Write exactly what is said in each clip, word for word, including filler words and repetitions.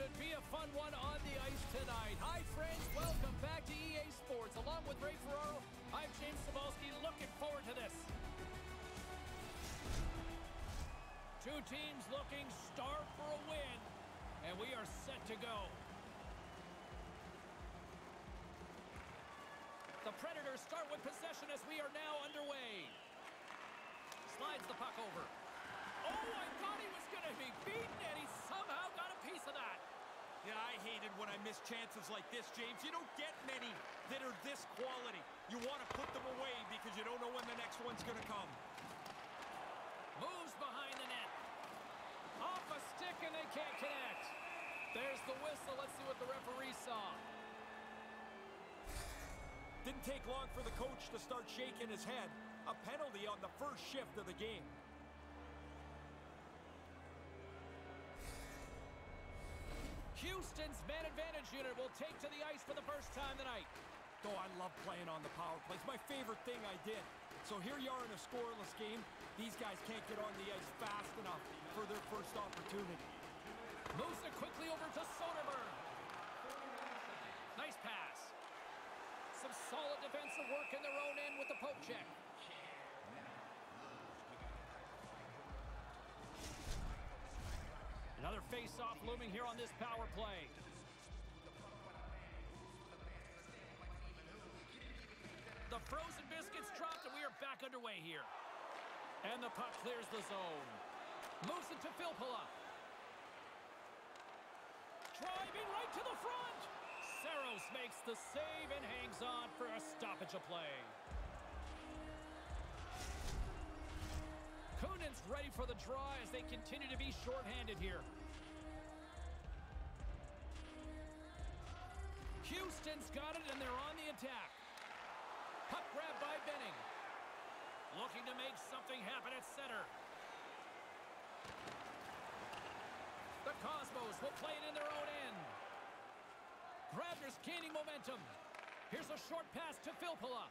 Should be a fun one on the ice tonight. Hi, friends. Welcome back to E A Sports. Along with Ray Ferraro, I'm James Cebulski. Looking forward to this. Two teams looking starved for a win, and we are set to go. The Predators start with possession as we are now underway. Slides the puck over. Oh, I thought he was going to be beaten, and he somehow got a piece of that. Yeah, I hated when I miss chances like this, James. You don't get many that are this quality. You want to put them away because you don't know when the next one's going to come. Moves behind the net. Off a stick, and they can't connect. There's the whistle. Let's see what the referee saw. Didn't take long for the coach to start shaking his head. A penalty on the first shift of the game. Houston's man advantage unit will take to the ice for the first time tonight. Oh, I love playing on the power play. It's my favorite thing I did. So here you are in a scoreless game. These guys can't get on the ice fast enough for their first opportunity. Moves it quickly over to Soderberg. Nice pass. Some solid defensive work in their own end with the poke check. Another face-off looming here on this power play. The frozen biscuits dropped, and we are back underway here. And the puck clears the zone. Moves it to Filppula. Driving right to the front. Saros makes the save and hangs on for a stoppage of play. Kunin's ready for the draw as they continue to be shorthanded here. Houston's got it, and they're on the attack. Puck grab by Benning. Looking to make something happen at center. The Cosmos will play it in their own end. Grabner's gaining momentum. Here's a short pass to Filppula.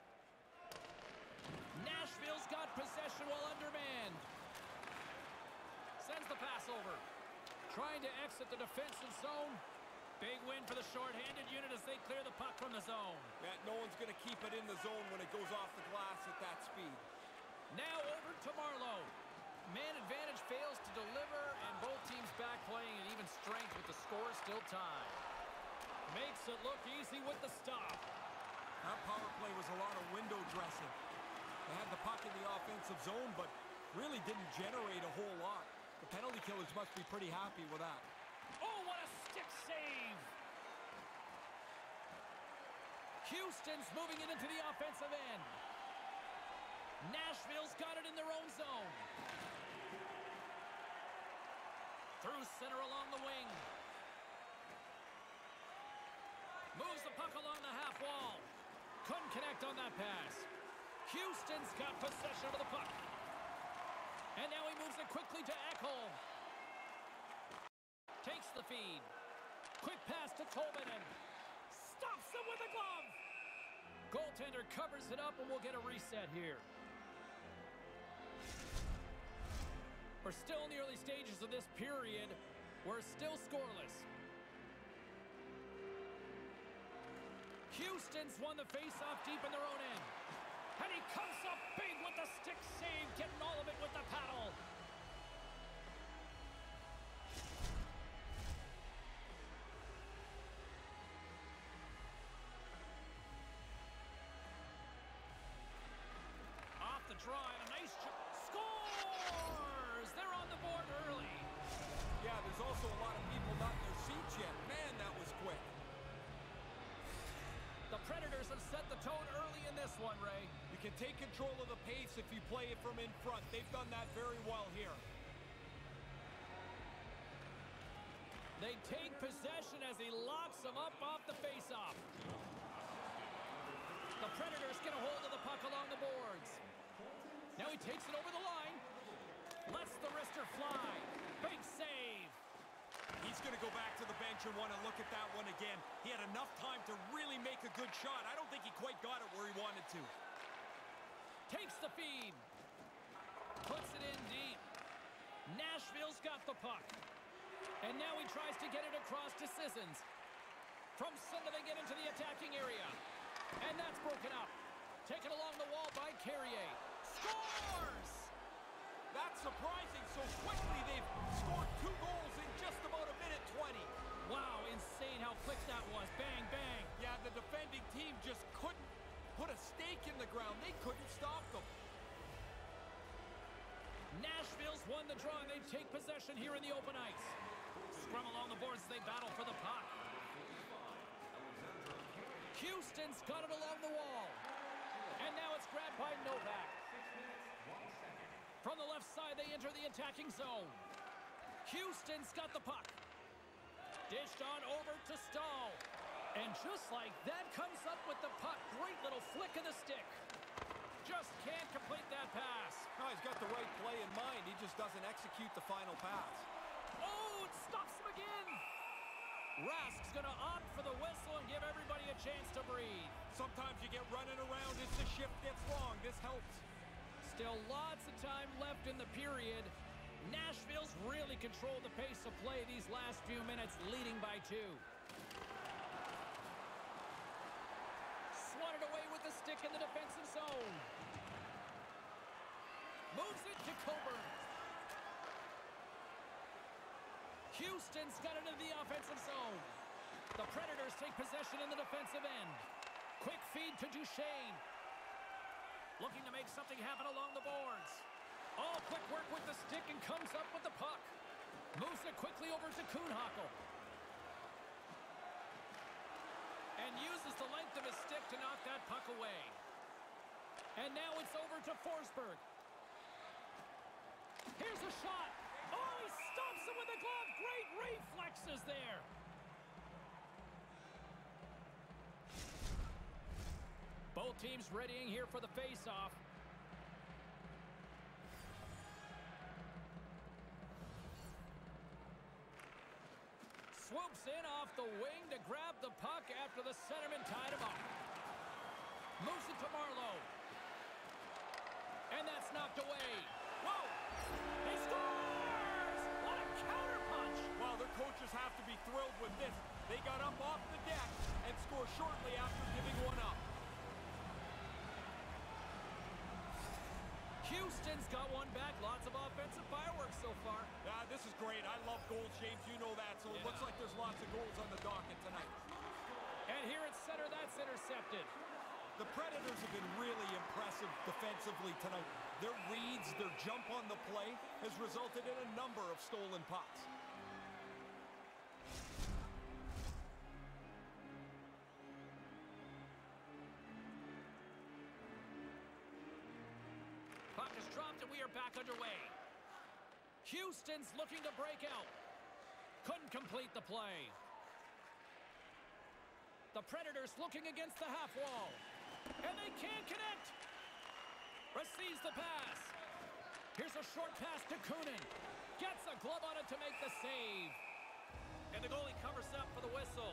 Nashville's got possession while undermanned. Sends the pass over. Trying to exit the defensive zone. Big win for the short-handed unit as they clear the puck from the zone. Yeah, no one's going to keep it in the zone when it goes off the glass at that speed. Now over to Marleau. Man advantage fails to deliver, and both teams back playing at even strength with the score still tied. Makes it look easy with the stop. That power play was a lot of window dressing. They had the puck in the offensive zone, but really didn't generate a whole lot. The penalty killers must be pretty happy with that. Oh, what a stick save! Houston's moving it into the offensive end. Nashville's got it in their own zone. Through center along the wing. Moves the puck along the half wall. Couldn't connect on that pass. Houston's got possession of the puck. And now he moves it quickly to Ekholm. Takes the feed. Quick pass to Tolvanen. Stops him with a glove. Goaltender covers it up, and we'll get a reset here. We're still in the early stages of this period. We're still scoreless. Houston's won the face-off deep in their own end. And he comes up big with the stick save, getting all of it with the paddle. Off the draw, and a nice scores! They're on the board early. Yeah, there's also a lot of people not in their seats yet. Man, that was quick. The Predators have set the tone early in this one, Ray. You can take control of the pace if you play it from in front. They've done that very well here. They take possession as he locks them up off the faceoff. The Predators get a hold of the puck along the boards. Now he takes it over the line. Lets the wrister fly. Big save. He's going to go back to the bench and want to look at that one again. He had enough time to really make a good shot. I don't think he quite got it where he wanted to. Takes the feed. Puts it in deep. Nashville's got the puck. And now he tries tries to get it across to Sissons. From center, they get into the attacking area. And that's broken up. Taken along the wall by Carrier. Scores! That's surprising. So quickly, they've scored two goals in just about a minute twenty. Wow, insane how quick that was. Bang, bang. Yeah, the defending team just couldn't put a stake in the ground. They couldn't stop them. Nashville's won the draw, and they take possession here in the open ice. Scrum along the boards as they battle for the puck. Houston's got it along the wall. And now it's grabbed by Novak. From the left side, they enter the attacking zone. Houston's got the puck. Dished on over to Stahl. And just like that, comes up with the puck. Great little flick of the stick. Just can't complete that pass. No, he's got the right play in mind. He just doesn't execute the final pass. Oh, it stops him again. Rask's going to opt for the whistle and give everybody a chance to breathe. Sometimes you get running around as the shift gets long. This helps. Still lots of time left in the period. Nashville's really controlled the pace of play these last few minutes, leading by two. Swatted away with the stick in the defensive zone. Moves it to Coburn. Houston's got it into the offensive zone. The Predators take possession in the defensive end. Quick feed to Duchesne. Looking to make something happen along the boards. All quick work with the stick and comes up with the puck. Moves it quickly over to Kuhnhackl. And uses the length of his stick to knock that puck away. And now it's over to Forsberg. Here's a shot. Oh, he stops him with a glove. Great reflexes there. Both teams readying here for the face-off. Swoops in off the wing to grab the puck after the centerman tied him up. Moves it to Marleau. And that's knocked away. Whoa! He scores! What a counterpunch! Well, their coaches have to be thrilled with this. They got up off the deck and scored shortly after giving one up. Houston's got one back. Lots of offensive fireworks so far. Yeah, this is great. I love goals, James. You know that. So it Yeah. looks like there's lots of goals on the docket tonight. And here at center, that's intercepted. The Predators have been really impressive defensively tonight. Their reads, their jump on the play has resulted in a number of stolen pucks. Puck is dropped and we are back underway. Houston's looking to break out. Couldn't complete the play. The Predators looking against the half wall. And they can't connect. Receives the pass. Here's a short pass to Kunin. Gets a glove on it to make the save. And the goalie covers up for the whistle.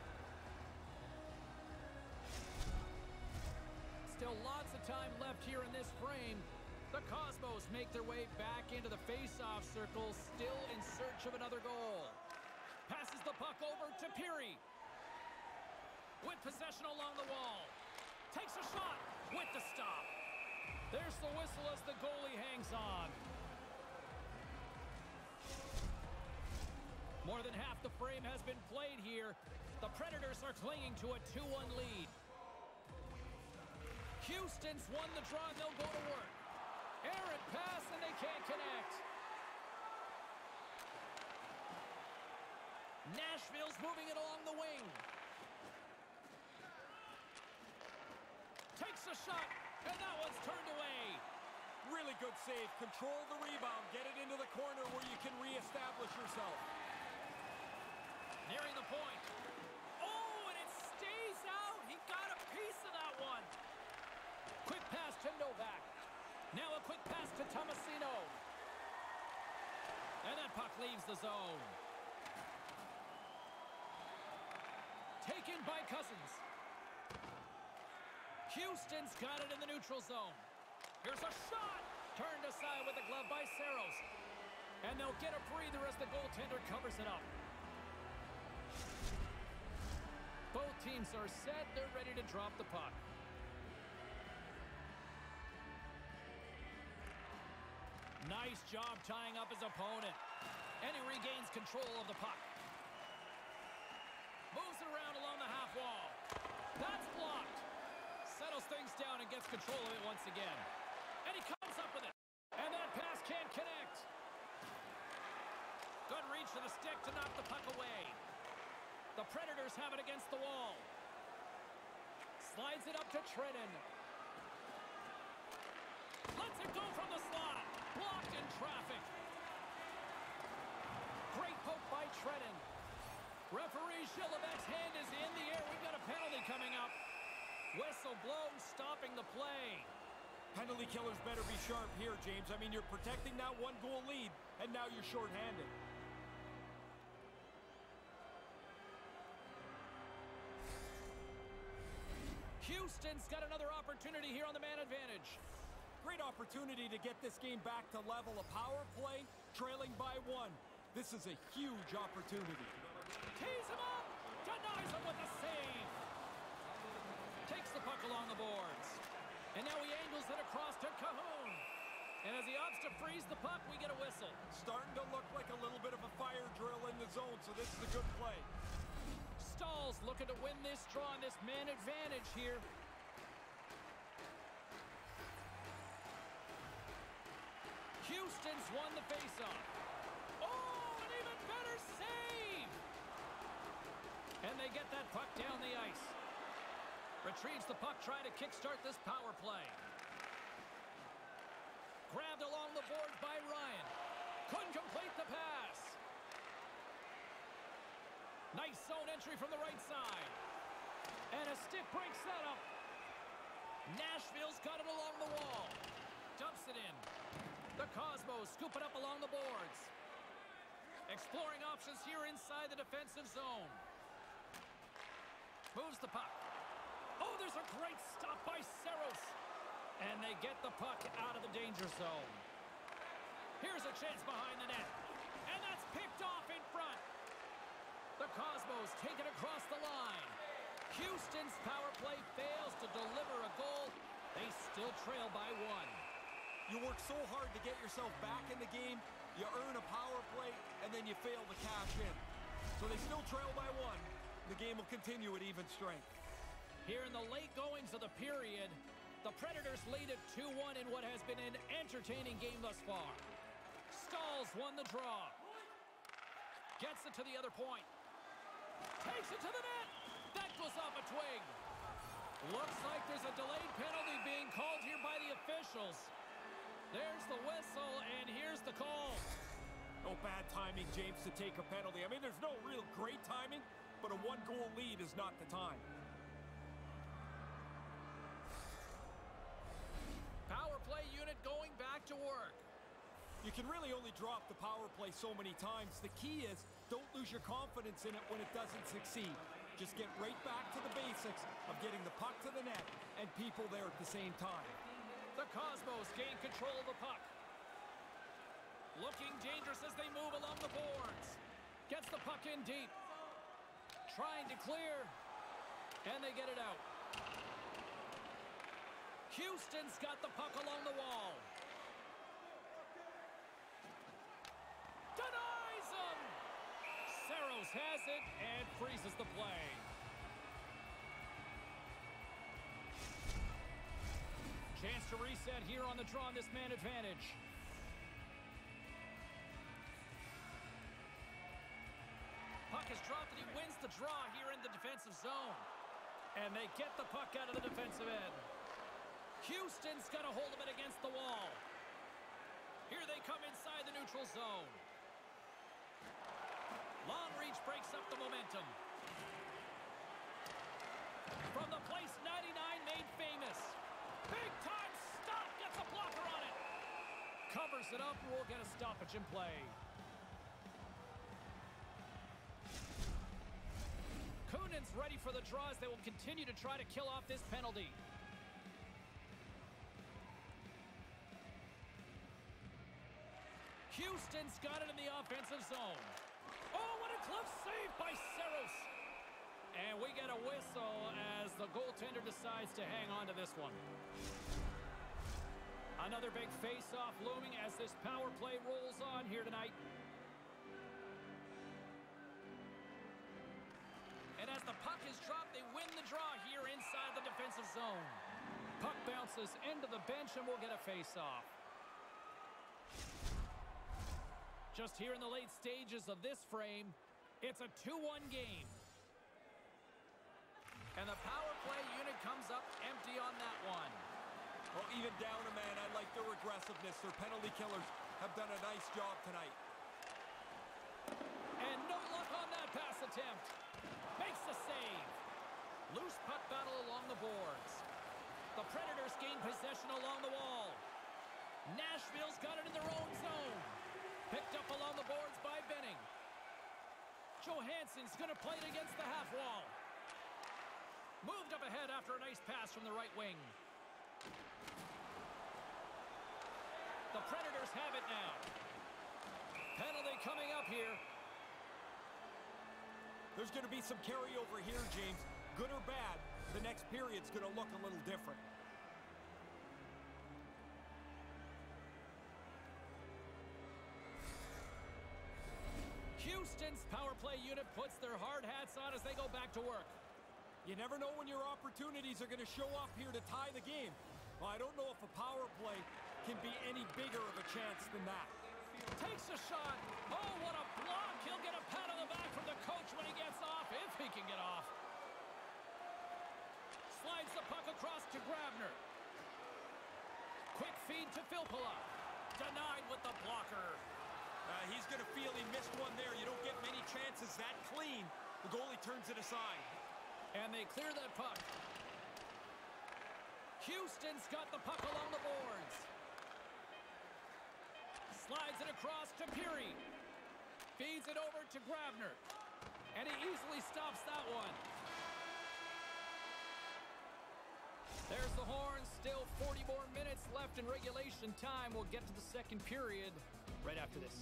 Still lots of time left here in this frame. The Cosmos make their way back into the face-off circle, still in search of another goal. Passes the puck over to Peary. With possession along the wall. Takes a shot with the stop. There's the whistle as the goalie hangs on. More than half the frame has been played here. The Predators are clinging to a two one lead. Houston's won the draw and they'll go to work. Errant pass and they can't connect. Nashville's moving it along the wing. Takes a shot, and that one's turned away. Really good save. Control the rebound. Get it into the corner where you can reestablish yourself. Nearing the point. Oh, and it stays out. He got a piece of that one. Quick pass to Novak. Now a quick pass to Tomasino. And that puck leaves the zone. Taken by Cousins. Houston's got it in the neutral zone. Here's a shot. Turned aside with a glove by Saros. And they'll get a breather as the goaltender covers it up. teams are set. They're ready to drop the puck. Nice job tying up his opponent. And he regains control of the puck. Moves it around along the half wall. That's blocked. Settles things down and gets control of it once again. And he comes up with it. And that pass can't connect. Good reach to the stick to knock the puck away. The Predators have it against the wall. Slides it up to Trenton. Lets it go from the slot. Blocked in traffic. Great poke by Trenton. Referee Shilevek's hand is in the air. We've got a penalty coming up. Whistle blown, stopping the play. Penalty killers better be sharp here, James. I mean, you're protecting that one-goal lead, and now you're shorthanded. Houston's got another opportunity here on the man advantage. Great opportunity to get this game back to level. A power play, trailing by one. This is a huge opportunity. Tees him up! Denies him with a save! Takes the puck along the boards. And now he angles it across to Cahoon. And as he opts to freeze the puck, we get a whistle. Starting to look like a little bit of a fire drill in the zone, so this is a good play. Stahl's looking to win this draw on this man advantage here. Houston's won the faceoff. Oh, an even better save! And they get that puck down the ice. Retrieves the puck, trying to kickstart this power play. Grabbed along the boards by Ryan. Couldn't complete the pass. Nice zone entry from the right side. And a stick breaks that up. Nashville's got it along the wall. Dumps it in. The Cosmos scoop it up along the boards. Exploring options here inside the defensive zone. Moves the puck. Oh, there's a great stop by Saros. And they get the puck out of the danger zone. Here's a chance behind the net. And that's picked off in front. The Cosmos take it across the line. Houston's power play fails to deliver a goal. They still trail by one. You work so hard to get yourself back in the game, you earn a power play, and then you fail to cash in. So they still trail by one. The game will continue at even strength. Here in the late goings of the period, the Predators lead at two one in what has been an entertaining game thus far. Stahl's won the draw. Gets it to the other point. Takes it to the net. That goes off a twig. Looks like there's a delayed penalty being called here by the officials. There's the whistle, and here's the call. No bad timing, James, to take a penalty. I mean, there's no real great timing, but a one-goal lead is not the time. Power play unit going back to work. You can really only drop the power play so many times. The key is don't lose your confidence in it when it doesn't succeed. Just get right back to the basics of getting the puck to the net and people there at the same time. The Cosmos gain control of the puck. Looking dangerous as they move along the boards. Gets the puck in deep. Trying to clear. And they get it out. Houston's got the puck along the wall. Denies him! Saros has it and freezes the play. Chance to reset here on the draw on this man advantage. Puck is dropped and he wins the draw here in the defensive zone. And they get the puck out of the defensive end. Houston's got a hold of it against the wall. Here they come inside the neutral zone. Long reach breaks up the momentum. From the place ninety-nine made famous. Big time stop, gets a blocker on it. Covers it up, we'll get a stoppage in play. Kunin's ready for the draws. They will continue to try to kill off this penalty. Houston's got it in the offensive zone. Oh, what a close save by Saros. And we we get a whistle as the goaltender decides to hang on to this one. Another big face-off looming as this power play rolls on here tonight. And as the puck is dropped, they win the draw here inside the defensive zone. Puck bounces into the bench and we'll get a face-off. Just here in the late stages of this frame, it's a two one game. And the power play unit comes up empty on that one. Well, even down a man, I like their aggressiveness. Their penalty killers have done a nice job tonight. And no luck on that pass attempt. Makes the save. Loose puck battle along the boards. The Predators gain possession along the wall. Nashville's got it in their own zone. Picked up along the boards by Benning. Johansson's going to play it against the half wall. Moved up ahead after a nice pass from the right wing. The Predators have it now. Penalty coming up here. There's going to be some carryover here, James. Good or bad, the next period's going to look a little different. Houston's power play unit puts their hard hats on as they go back to work. You never know when your opportunities are going to show up here to tie the game. Well, I don't know if a power play can be any bigger of a chance than that. Takes a shot. Oh, what a block. He'll get a pat on the back from the coach when he gets off, if he can get off. Slides the puck across to Grabner. Quick feed to Filppula. Denied with the blocker. Uh, he's going to feel he missed one there. You don't get many chances that clean. The goalie turns it aside. And they clear that puck. Houston's got the puck along the boards. Slides it across to Peary. Feeds it over to Grabner. And he easily stops that one. There's the horn. Still forty more minutes left in regulation time. We'll get to the second period right after this.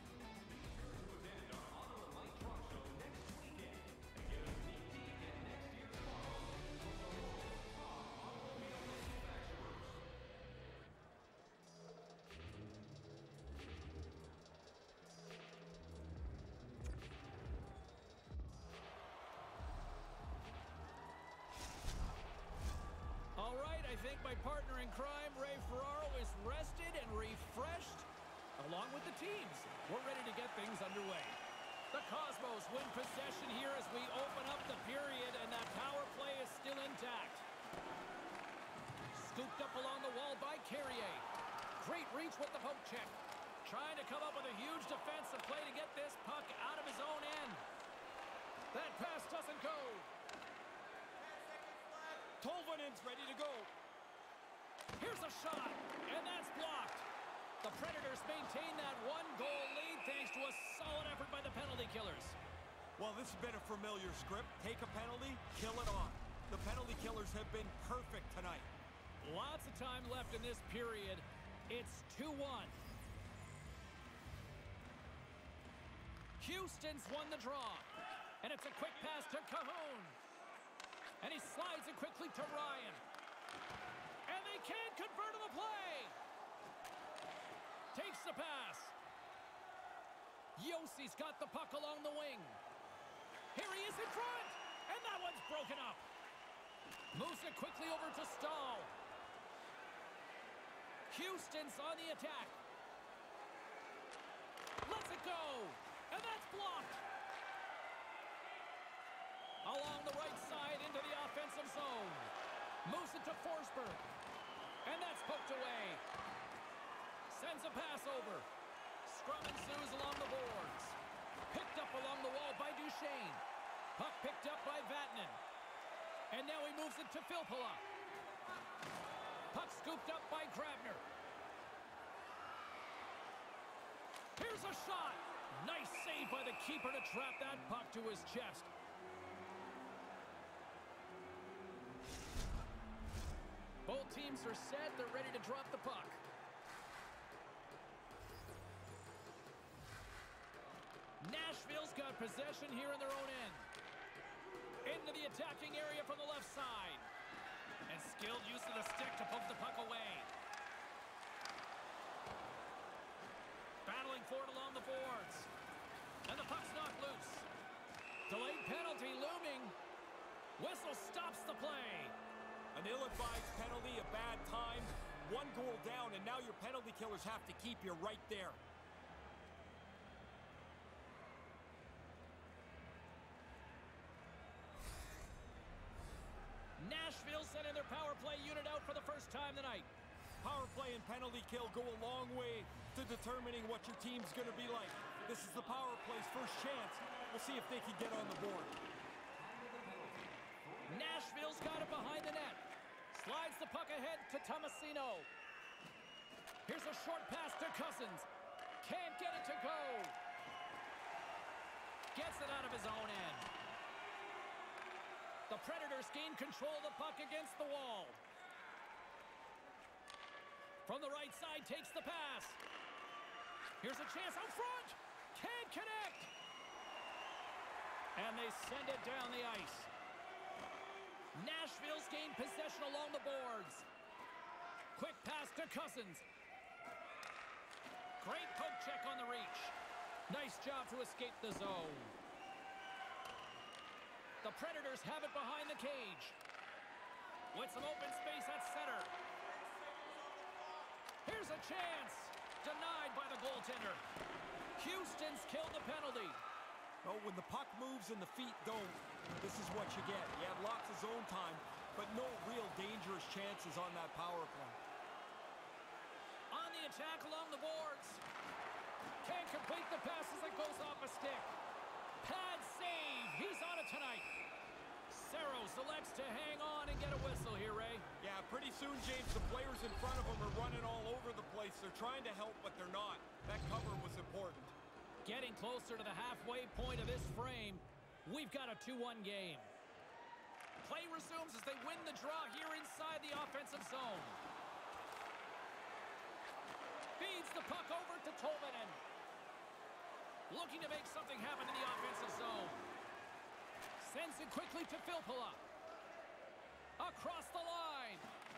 All right, I think my partner in crime, Ray Ferraro, is rested and refreshed, along with the teams. We're ready to get things underway. The Cosmos win possession here as we open up the period, and that power play is still intact. Scooped up along the wall by Carrier. Great reach with the poke check. Trying to come up with a huge defensive play to get this puck out of his own end. That pass doesn't go. Tolvanen's ready to go. Here's a shot, and that's blocked. The Predators maintain that one-goal lead thanks to a solid effort by the penalty killers. Well, this has been a familiar script. Take a penalty, kill it on. The penalty killers have been perfect tonight. Lots of time left in this period. It's two one. Houston's won the draw. And it's a quick pass to Cahoon. And he slides it quickly to Ryan. And they can't convert on the play. Takes the pass. Yossi's got the puck along the wing. Here he is in front. And that one's broken up. Moves it quickly over to Stahl. Houston's on the attack. Lets it go. And that's blocked. Along the right side into the offensive zone. Moves it to Forsberg. And that's poked away. Sends a pass over. Scrum ensues along the boards. Picked up along the wall by Duchesne. Puck picked up by Vatanen. And now he moves it to Filppula. Puck scooped up by Grabner. Here's a shot. Nice save by the keeper to trap that puck to his chest. Both teams are set. They're ready to drop the puck. Nashville's got possession here in their own end. In into the attacking area from the left side. And skilled use of the stick to poke the puck away. Battling for it along the boards. And the puck's knocked loose. Delayed penalty looming. Whistle stops the play. An ill-advised penalty, a bad time. One goal down, and now your penalty killers have to keep you right there. Nashville sending their power play unit out for the first time tonight. Power play and penalty kill go a long way to determining what your team's going to be like. This is the power play's first chance. We'll see if they can get on the board. Nashville's got it behind the net. Slides the puck ahead to Tomasino. Here's a short pass to Cousins. Can't get it to go. Gets it out of his own end. The Predators gain control of the puck against the wall. From the right side, takes the pass. Here's a chance out front. Can't connect. And they send it down the ice. Nashville's gained possession along the boards. Quick pass to Cousins. Great poke check on the reach. Nice job to escape the zone. The Predators have it behind the cage. With some open space at center. Here's a chance. Denied by the goaltender. Houston's killed the penalty. Oh, when the puck moves and the feet don't, this is what you get. You have lots of zone time, but no real dangerous chances on that power play. On the attack along the boards. Can't complete the pass as it goes off a stick. Pad save. He's on it tonight. Saros elects to hang on and get a whistle here, Ray. Yeah, pretty soon, James, the players in front of him are running all over the place. They're trying to help, but they're not. That cover was important. Getting closer to the halfway point of this frame, we've got a two one game. Play resumes as they win the draw here inside the offensive zone. Feeds the puck over to Tolvanen. Looking to make something happen in the offensive zone. Sends it quickly to Filppula. Across the line.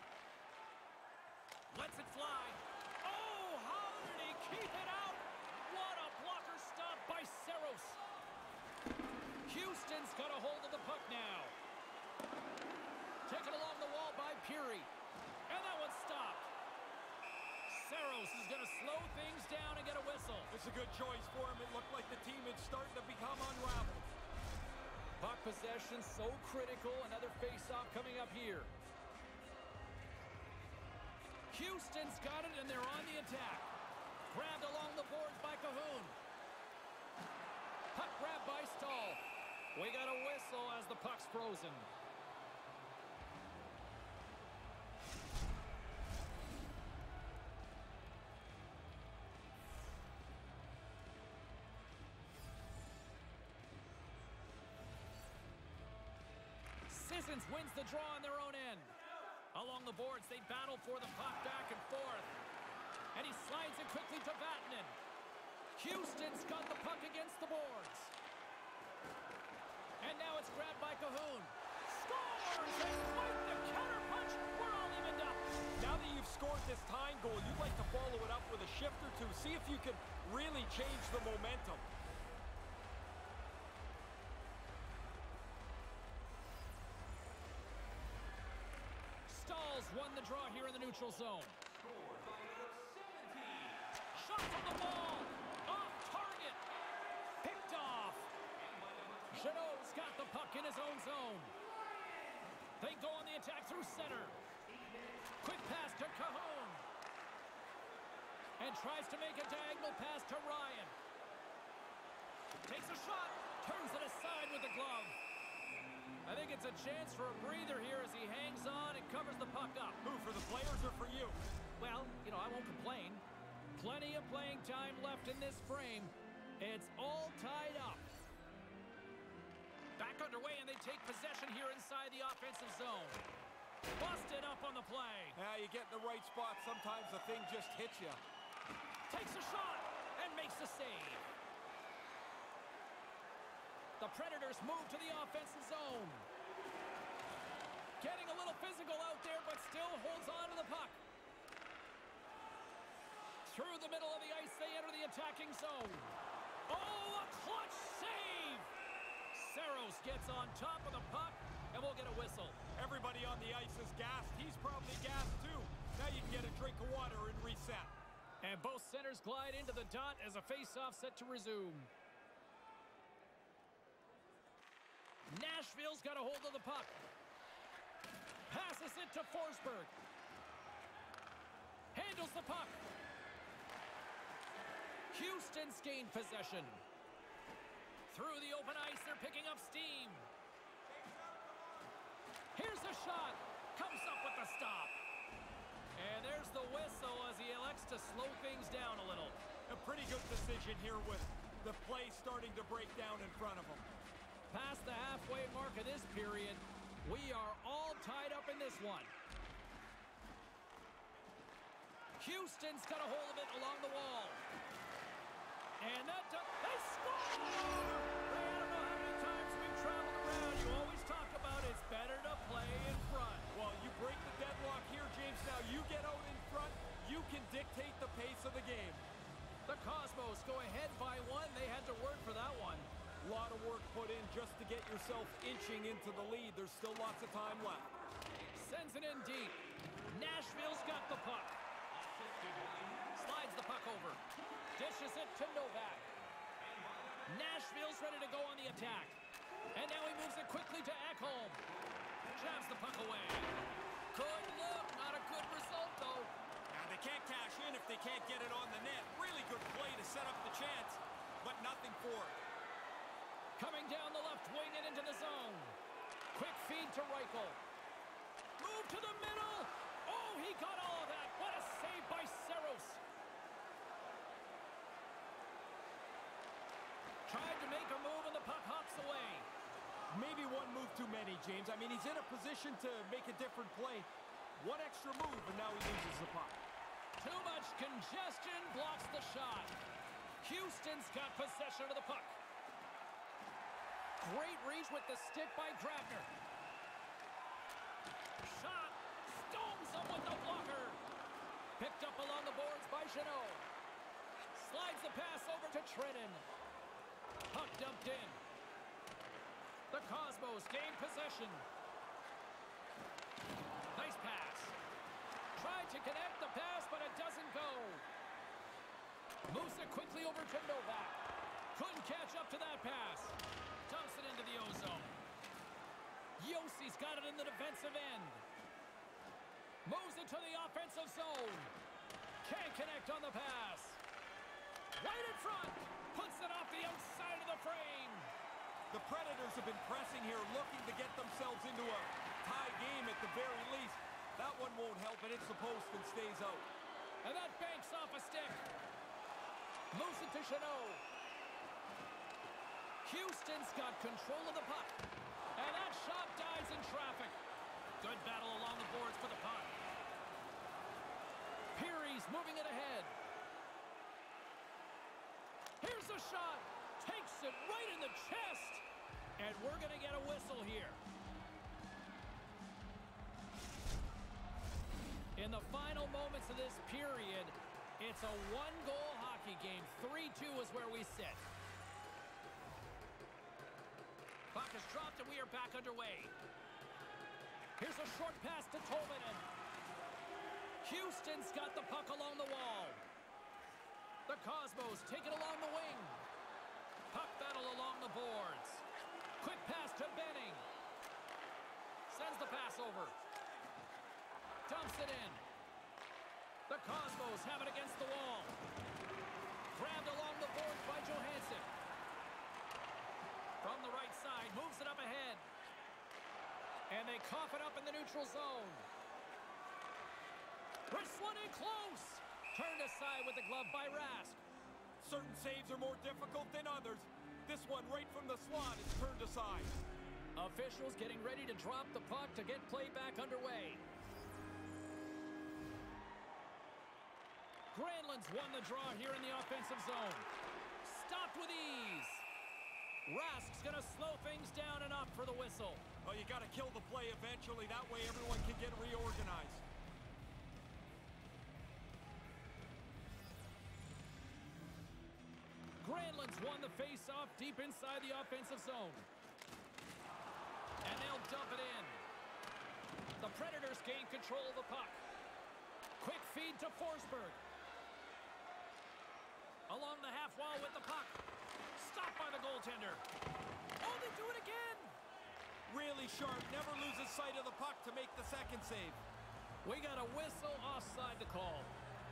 Lets it fly. Oh, how did he keep it out? What a blocker stop by Saros. Houston's got a hold of the puck now. Taken along the wall by Peary. And that one's stopped. Saros is going to slow things down and get a whistle. It's a good choice for him. It looked like the team is starting to become unraveled. Puck possession so critical. Another face-off coming up here. Houston's got it, and they're on the attack. Grabbed along the boards by Cahoon. Puck grabbed by Stahl. We got a whistle as the puck's frozen. Sissons wins the draw on their own end. Along the boards, they battle for the puck back and forth. And he slides it quickly to Vatanen. Houston's got the puck against the boards. And now it's grabbed by Cahoon. Scores! And quite the counterpunch. We're all evened up. Now that you've scored this tying goal, you'd like to follow it up with a shift or two. See if you can really change the momentum. Stahl's won the draw here in the neutral zone. Shot from the wall. Off target. Picked off. Jeannot's got the puck in his own zone. They go on the attack through center. Quick pass to Cahoon. And tries to make a diagonal pass to Ryan. Takes a shot. Turns it aside with the glove. I think it's a chance for a breather here as he hangs on and covers the puck up. Who, for the players or for you? Well, you know, I won't complain. Plenty of playing time left in this frame. It's all tied up. Back underway, and they take possession here inside the offensive zone. Busted up on the play. Yeah, you get in the right spot. Sometimes the thing just hits you. Takes a shot and makes the save. The Predators move to the offensive zone. Getting a little physical out there, but still holds on to the puck. Through the middle of the ice, they enter the attacking zone. Oh, a clutch save! Saros gets on top of the puck, and we'll get a whistle. Everybody on the ice is gassed. He's probably gassed too. Now you can get a drink of water and reset. And both centers glide into the dot as a face-off set to resume. Nashville's got a hold of the puck. Passes it to Forsberg. Handles the puck. Houston's gained possession. Through the open ice, they're picking up steam. Here's a shot. Comes up with the stop. And there's the whistle as he elects to slow things down a little. A pretty good decision here with the play starting to break down in front of him. Past the halfway mark of this period, we are all tied up in this one. Houston's got a hold of it along the wall. And that does, they score! Ray, I don't know how many times we've traveled around. You always talk about it's better to play in front. Well, you break the deadlock here, James. Now you get out in front. You can dictate the pace of the game. The Cosmos go ahead by one. They had to work for that one. A lot of work put in just to get yourself inching into the lead. There's still lots of time left. Sends it in deep. Nashville's got the puck. Slides the puck over. Dishes it to Novak. Nashville's ready to go on the attack. And now he moves it quickly to Ekholm. Jabs the puck away. Good look. Not a good result, though. Now they can't cash in if they can't get it on the net. Really good play to set up the chance, but nothing for it. Coming down the left wing and into the zone. Quick feed to Reichel. Move to the middle. Oh, he got all of that. What a save by Saros. Tried to make a move and the puck hops away. Maybe one move too many, James. I mean, he's in a position to make a different play. One extra move, and now he loses the puck. Too much congestion blocks the shot. Houston's got possession of the puck. Great reach with the stick by Grabner. Shot. Stones up with the blocker. Picked up along the boards by Jeannot. Slides the pass over to Trennan. Puck dumped in. The Cosmos gain possession. Nice pass. Tried to connect the pass, but it doesn't go. Moves it quickly over to Novak. Couldn't catch up to that pass. Dumps it into the ozone. Yossi's got it in the defensive end. Moves it to the offensive zone. Can't connect on the pass. Right in front. Puts it off the outside of the frame. The Predators have been pressing here, looking to get themselves into a tie game at the very least. That one won't help, and it's the post and stays out. And that banks off a stick. Moves it to Jeannot. Houston's got control of the puck. And that shot dies in traffic. Good battle along the boards for the puck. Peary's moving it ahead. Here's the shot. Takes it right in the chest. And we're going to get a whistle here. In the final moments of this period, it's a one-goal hockey game. three two is where we sit. Puck is dropped and we are back underway. Here's a short pass to Tolvanen. Houston's got the puck along the wall. The Cosmos take it along the wing. Puck battle along the boards. Quick pass to Benning. Sends the pass over. Dumps it in. The Cosmos have it against the wall. Grabbed along the boards by Johansson. From the right side, moves it up ahead. And they cough it up in the neutral zone. Wrist one in close. Turned aside with the glove by Rask. Certain saves are more difficult than others. This one right from the slot is turned aside. Officials getting ready to drop the puck to get play back underway. Granlund's won the draw here in the offensive zone. Stopped with ease. Rask's going to slow things down and up for the whistle. Oh, you got to kill the play eventually. That way everyone can get reorganized. Granlund's won the face-off deep inside the offensive zone. And they'll dump it in. The Predators gain control of the puck. Quick feed to Forsberg. Along the half wall with the puck. Stopped by the goaltender. Oh, they do it again! Really sharp. Never loses sight of the puck to make the second save. We got a whistle offside to call.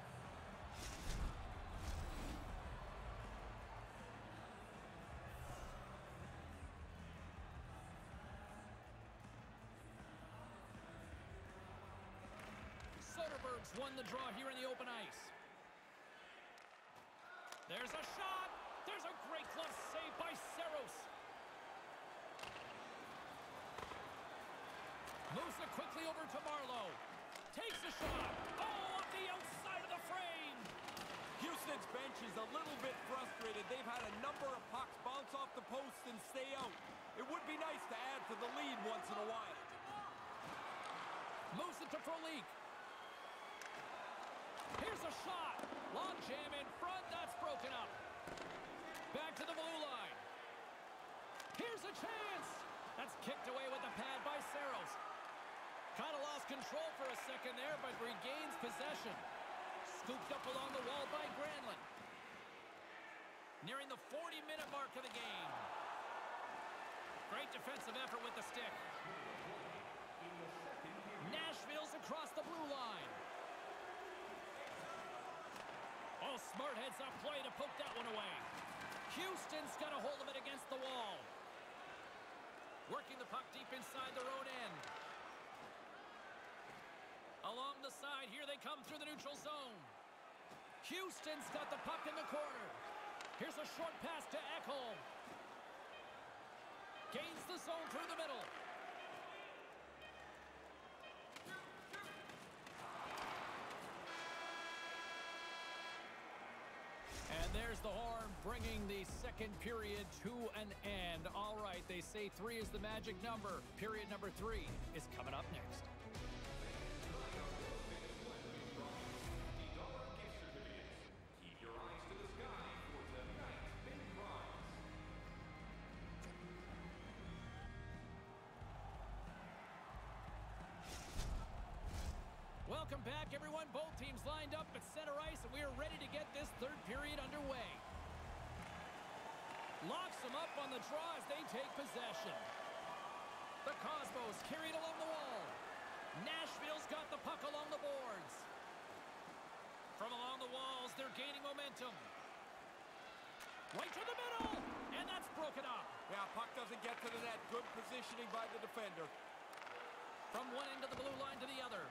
Soderberg's won the draw here in the open ice. There's a shot. There's a great glove save by Saros. Moves it quickly over to Marlowe. Takes a shot. Oh, off the outside of the frame. Houston's bench is a little bit frustrated. They've had a number of pucks bounce off the post and stay out. It would be nice to add to the lead once in a while. Moves it to Frolik. Here's a shot. Long jam in front. That's broken up. Back to the blue line. Here's a chance. That's kicked away with the pad by Saros. Kind of lost control for a second there, but regains possession. Scooped up along the wall by Granlund. Nearing the forty-minute mark of the game. Great defensive effort with the stick. Nashville's across the blue line. Oh, smart heads-up play to poke that one away. Houston's got a hold of it against the wall. Working the puck deep inside their own end. Along the side, here they come through the neutral zone. Houston's got the puck in the corner. Here's a short pass to Ekholm. Gains the zone through the middle. And there's the horn, bringing the second period to an end. All right, they say three is the magic number. Period number three is coming up next. Welcome back, everyone. Both teams lined up at center ice, and we are ready to get this third period underway. Locks them up on the draw as they take possession. The Cosmos carried along the wall. Nashville's got the puck along the boards. From along the walls, they're gaining momentum. Right to the middle, and that's broken up. Yeah, puck doesn't get to the net. Good positioning by the defender. From one end of the blue line to the other.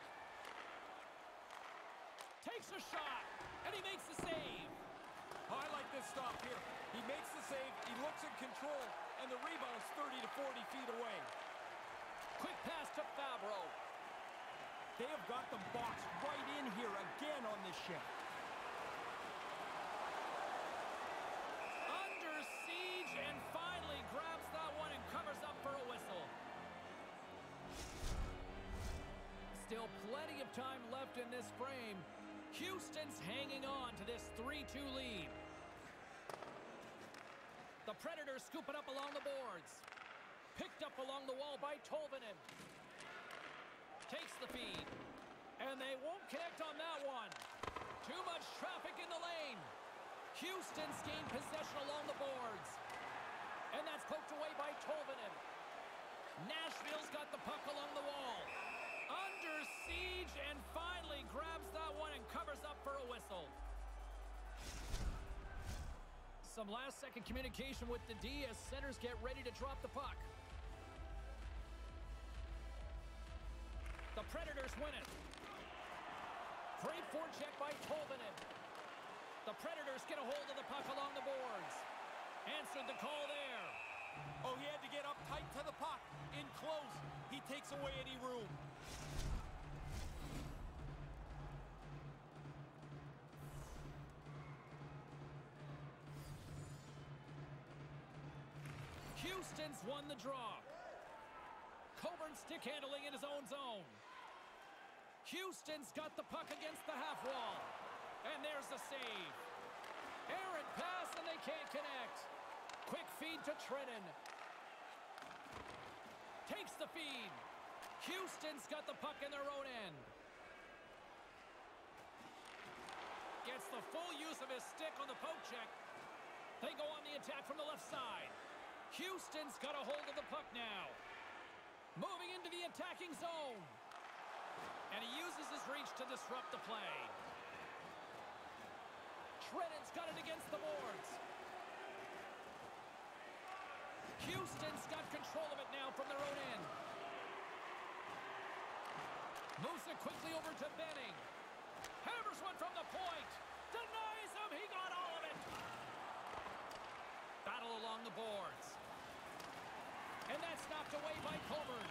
Takes a shot, and he makes the save. Oh, I like this stop here. He makes the save, he looks in control, and the rebound's thirty to forty feet away. Quick pass to Fabro. They have got them boxed right in here again on this shift. Under siege, and finally grabs that one and covers up for a whistle. Still plenty of time left in this frame. Houston's hanging on to this three two lead. The Predators scoop it up along the boards. Picked up along the wall by Tolvanen. Takes the feed. And they won't connect on that one. Too much traffic in the lane. Houston's gained possession along the boards. And that's poked away by Tolvanen. Nashville's got the puck along the wall. Under siege, and finally grabs that one and covers up for a whistle. Some last-second communication with the D as centers get ready to drop the puck. The Predators win it. Great forecheck by Tolvanen. The Predators get a hold of the puck along the boards. Answered the call there. Oh, he had to get up tight to the puck. In close, he takes away any room. Houston's won the draw. Coburn stick handling in his own zone. Houston's got the puck against the half wall. And there's the save. Errant pass, and they can't connect. Quick feed to Trenton. Takes the feed. Houston's got the puck in their own end. Gets the full use of his stick on the poke check. They go on the attack from the left side. Houston's got a hold of the puck now. Moving into the attacking zone. And he uses his reach to disrupt the play. Trenton's got it against the boards. Houston's got control of it now from their own end. Moves it quickly over to Benning. Hammers one from the point. Denies him. He got all of it. Battle along the boards. And that's knocked away by Coburn.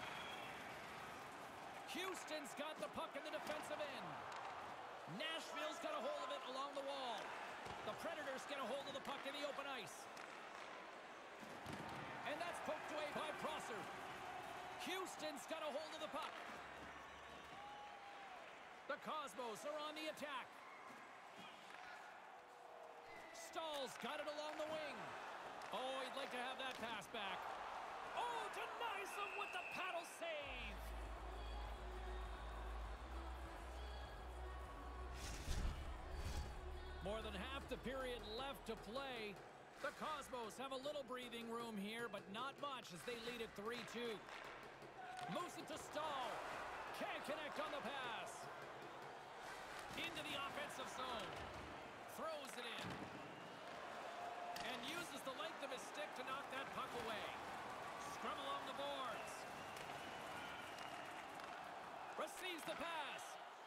Houston's got the puck in the defensive end. Nashville's got a hold of it along the wall. The Predators get a hold of the puck in the open ice. And that's poked away by Prosser. Houston's got a hold of the puck. The Cosmos are on the attack. Stahl's got it along the wing. Oh, he'd like to have that pass back. Oh, denies him with the paddle save. More than half the period left to play. The Cosmos have a little breathing room here, but not much as they lead at three two. Moves it to Stahl. Can't connect on the pass. Into the offensive zone. Throws it in. And uses the length of his stick to knock that puck away. Scrum along the boards. Receives the pass.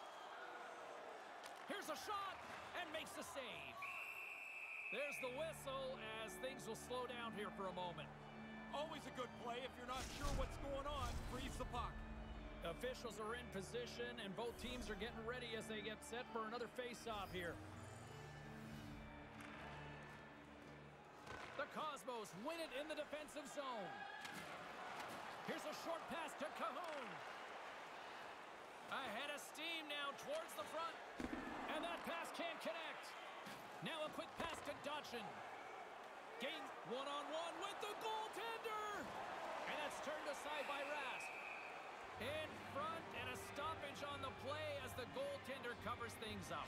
Here's a shot and makes the save. There's the whistle as things will slow down here for a moment. Always a good play. If you're not sure what's going on, freeze the puck. Officials are in position, and both teams are getting ready as they get set for another face-off here. The Cosmos win it in the defensive zone. Here's a short pass to Cahoon. Ahead of steam now towards the front. And that pass can't connect. Now a quick pass to Dodson. Gains one-on-one with the goaltender. And that's turned aside by Rask. In front, and a stoppage on the play as the goaltender covers things up.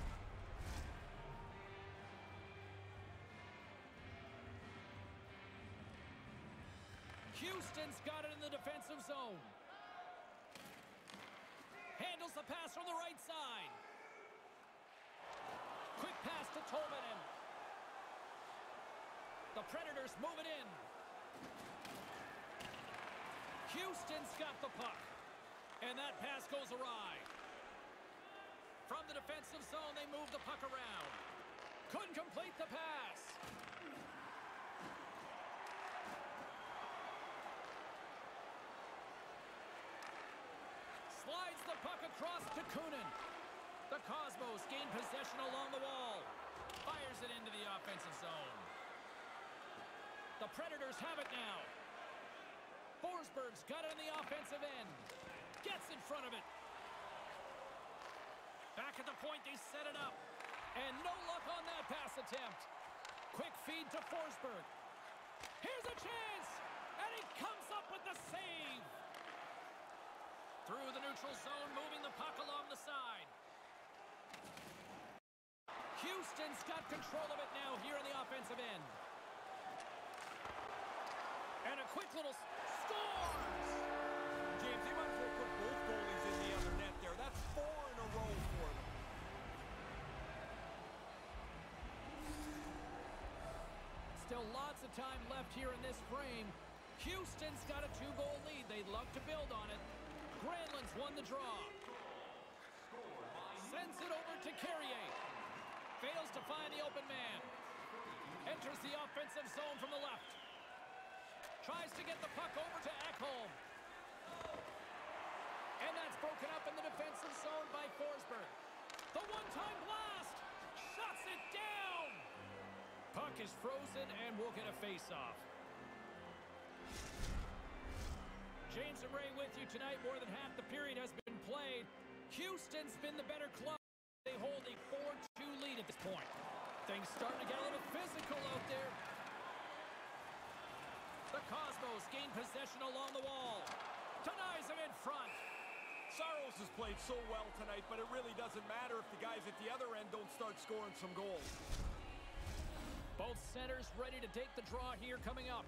Houston's got it in the defensive zone. Handles the pass from the right side. Quick pass to Tolvanen. The Predators move it in. Houston's got the puck. And that pass goes awry. From the defensive zone, they move the puck around. Couldn't complete the pass. Slides the puck across to Kunin. The Cosmos gain possession along the wall. Fires it into the offensive zone. The Predators have it now. Forsberg's got it in the offensive end. Gets in front of it. Back at the point, they set it up. And no luck on that pass attempt. Quick feed to Forsberg. Here's a chance. And he comes up with the save. Through the neutral zone, moving the puck along the side. Houston's got control of it now here in the offensive end. And a quick little scores! James, they might as well put both goalies in the other net there. That's four in a row for them. Still lots of time left here in this frame. Houston's got a two-goal lead. They'd love to build on it. Granlund's won the draw. Sends it over to Carrier. Fails to find the open man. Enters the offensive zone from the left. Tries to get the puck over to Ekholm. And that's broken up in the defensive zone by Forsberg. The one-time blast. Shuts it down. Puck is frozen and we'll get a face-off. you tonight. More than half the period has been played. Houston's been the better club. They hold a four two lead at this point. Things starting to get a little physical out there. The Cosmos gain possession along the wall. Denies him in front. Saros has played so well tonight, but it really doesn't matter if the guys at the other end don't start scoring some goals. Both centers ready to take the draw here coming up.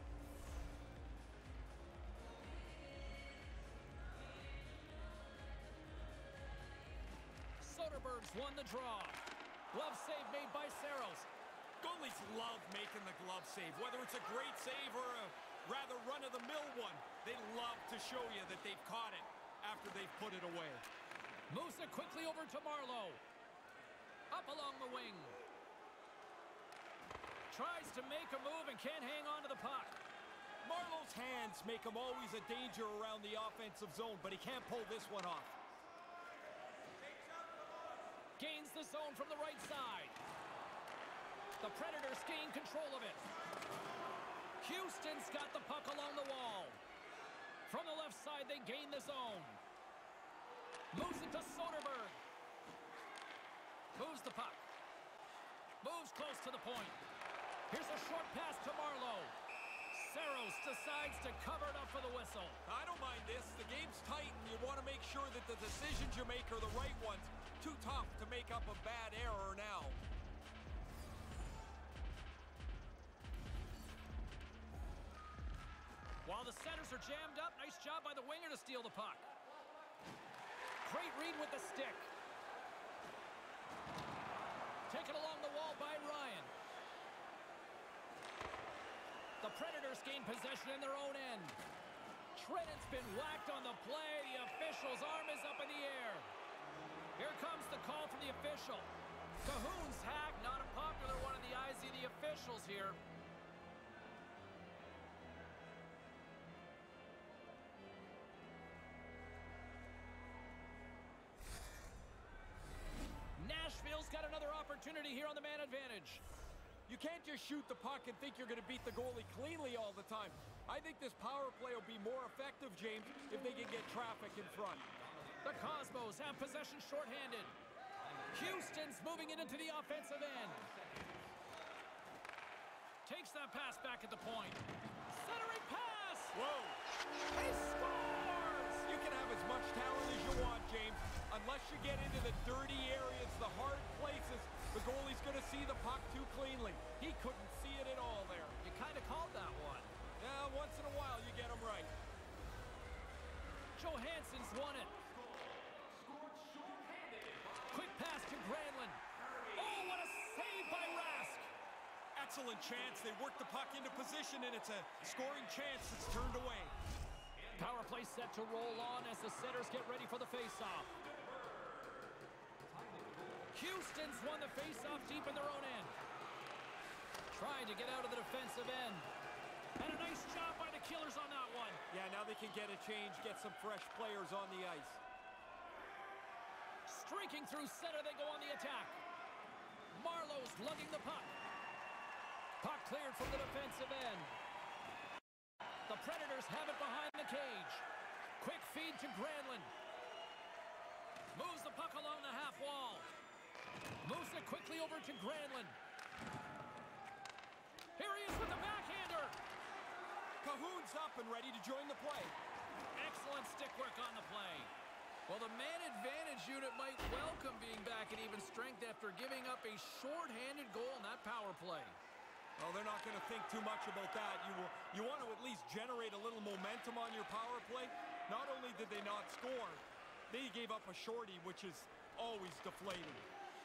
Soderberg's won the draw. Glove save made by Saros. Goalies love making the glove save, whether it's a great save or a rather run-of-the-mill one. They love to show you that they've caught it after they've put it away. Moves it quickly over to Marleau. Up along the wing. Tries to make a move and can't hang on to the puck. Marleau's hands make him always a danger around the offensive zone, but he can't pull this one off. Gains the zone from the right side. The Predators gain control of it. Houston's got the puck along the wall. From the left side, they gain the zone. Moves it to Soderberg. Moves the puck. Moves close to the point. Here's a short pass to Marleau. Saros decides to cover it up for the whistle. I don't mind this. The game's tight, and you want to make sure that the decisions you make are the right ones. Too tough to make up a bad error now. While the centers are jammed up, nice job by the winger to steal the puck. Great read with the stick. Taken along the wall by Ryan. The Predators gain possession in their own end. Treadin's been whacked on the play. The official's arm is up in the air. Here comes the call from the official. Cahoon's hack, not a popular one in the eyes of the officials here. Nashville's got another opportunity here on the man advantage. You can't just shoot the puck and think you're going to beat the goalie cleanly all the time. I think this power play will be more effective, James, if they can get traffic in front. The Cosmos have possession shorthanded. Houston's moving it into the offensive end. Takes that pass back at the point. Centering pass! Whoa! He scores! You can have as much talent as you want, James. Unless you get into the dirty areas, the hard places, the goalie's going to see the puck too cleanly. He couldn't see it at all there. You kind of called that one. Yeah, once in a while you get them right. Johansson's won it. Quick pass to Granlund. Oh, what a save by Rask. Excellent chance. They work the puck into position, and it's a scoring chance that's turned away. Power play set to roll on as the setters get ready for the faceoff. Houston's won the faceoff deep in their own end. Trying to get out of the defensive end. And a nice job by the Killers on that one. Yeah, now they can get a change, get some fresh players on the ice. Streaking through center, they go on the attack. Marleau's lugging the puck. Puck cleared from the defensive end. The Predators have it behind the cage. Quick feed to Granlund. Moves the puck along the half wall. Moves it quickly over to Granlund. Here he is with the backhander. Cahoon's up and ready to join the play. Excellent stick work on the play. Well, the man advantage unit might welcome being back at even strength after giving up a short-handed goal in that power play. Well, they're not going to think too much about that. You, will, you want to at least generate a little momentum on your power play. Not only did they not score, they gave up a shorty, which is always deflating.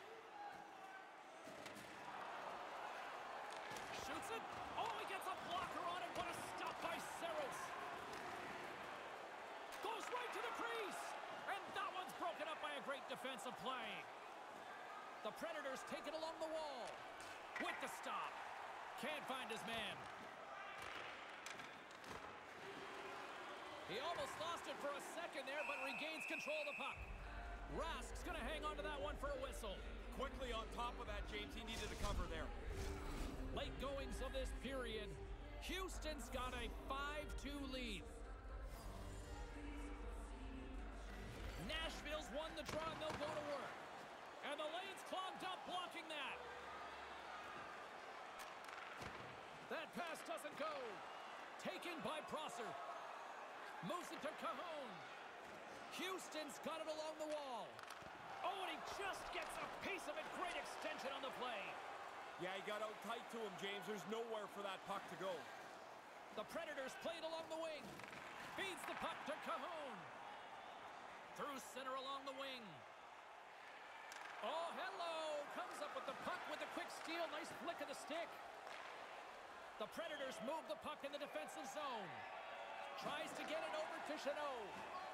Shoots it. Oh, he gets a blocker on it. What a stop by Saros. Goes right to the crease. And that one's broken up by a great defensive play. The Predators take it along the wall. With the stop. Can't find his man. He almost lost it for a second there, but regains control of the puck. Rask's going to hang on to that one for a whistle. Quickly on top of that, James. He needed a cover there. Late goings of this period. Houston's got a five two lead. run the draw, and they'll go to work. And the lane's clogged up, blocking that. That pass doesn't go. Taken by Prosser. Moves it to Cajon. Houston's got it along the wall. Oh, and he just gets a piece of it. Great extension on the play. Yeah, he got out tight to him, James. There's nowhere for that puck to go. The Predators play it along the wing. Feeds the puck to Cajon. Through center along the wing. Oh, hello. Comes up with the puck with a quick steal. Nice flick of the stick. The Predators move the puck in the defensive zone. Tries to get it over to Chanot.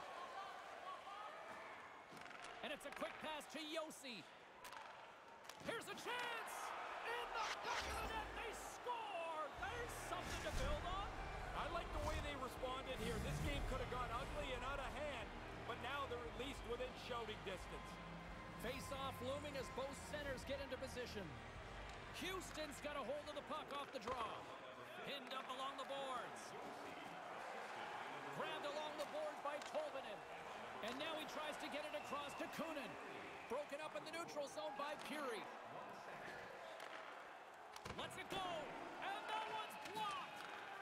And it's a quick pass to Yossi. Here's a chance! In the back of the net, they score! There's something to build on. I like the way they responded here. This game could have gone ugly and out of hand, but now they're at least within shouting distance. Face-off looming as both centers get into position. Houston's got a hold of the puck off the draw. Pinned up along the boards. Grabbed along the boards by Tolvanen. And now he tries to get it across to Kunin. Broken up in the neutral zone by Puri. Lets it go. And that one's blocked.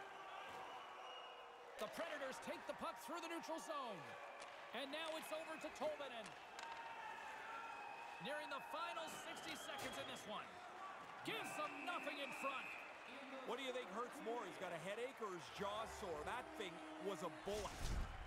The Predators take the puck through the neutral zone. And now it's over to Tolvanen. Nearing the final sixty seconds in this one. Gives them nothing in front. What do you think hurts more? He's got a headache or his jaw sore? That thing was a bullet.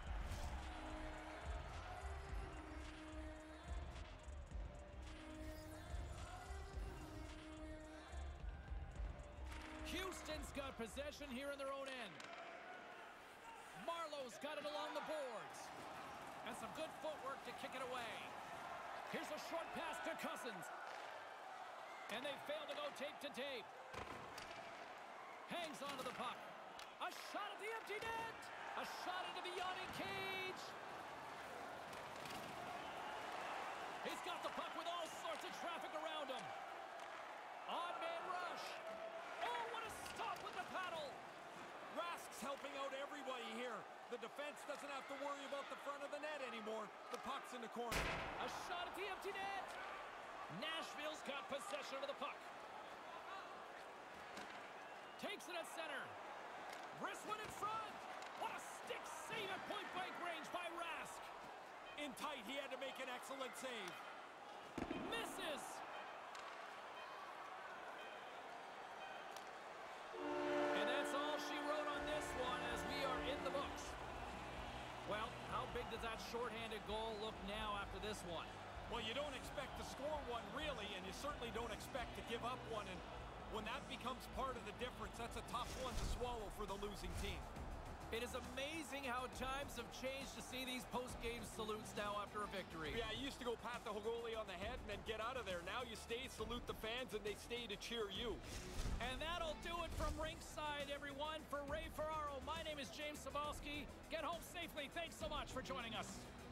Houston's got possession here in their own end. Marlowe's got it along the boards. And some good footwork to kick it away. Here's a short pass to Cousins. And they fail to go tape to tape. Hangs onto the puck. A shot at the empty net. A shot into the yawning cage. He's got the puck with all sorts of traffic around him. Odd man rush. Oh, what a stop with the paddle. Rask's helping out everybody here. The defense doesn't have to worry about the front of the net anymore. The puck's in the corner. A shot at the empty net. Nashville's got possession of the puck. Takes it at center. Wrist one in front. What a stick save at point-blank range by Rask. In tight, he had to make an excellent save. Misses. And that's all she wrote on this one as we are in the books. Well, how big does that shorthanded goal look now after this one? Well, you don't expect to score one, really, and you certainly don't expect to give up one. And when that becomes part of the difference, that's a tough one to swallow for the losing team. It is amazing how times have changed to see these post-game salutes now after a victory. Yeah, you used to go pat the goalie on the head and then get out of there. Now you stay, salute the fans, and they stay to cheer you. And that'll do it from ringside, everyone. For Ray Ferraro, my name is James Cybulski. Get home safely. Thanks so much for joining us.